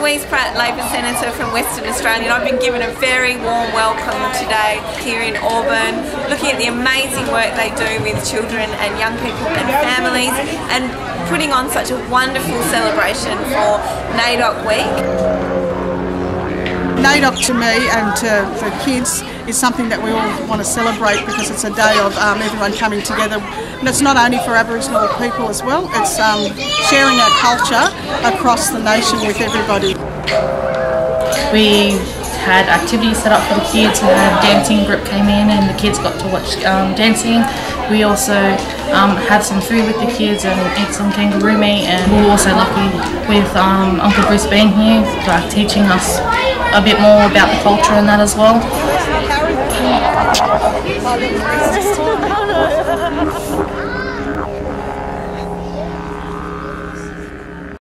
Louise Pratt, Labor Senator from Western Australia, and I've been given a very warm welcome today here in Auburn, looking at the amazing work they do with children and young people and families, and putting on such a wonderful celebration for NAIDOC Week. NAIDOC to me and for kids is something that we all want to celebrate because it's a day of everyone coming together. And it's not only for Aboriginal people as well, it's sharing our culture across the nation with everybody. We had activities set up for the kids. We had a dancing group came in and the kids got to watch dancing. We also had some food with the kids and ate some kangaroo meat, and we were also lucky with Uncle Bruce being here, like teaching us a bit more about the culture and that as well.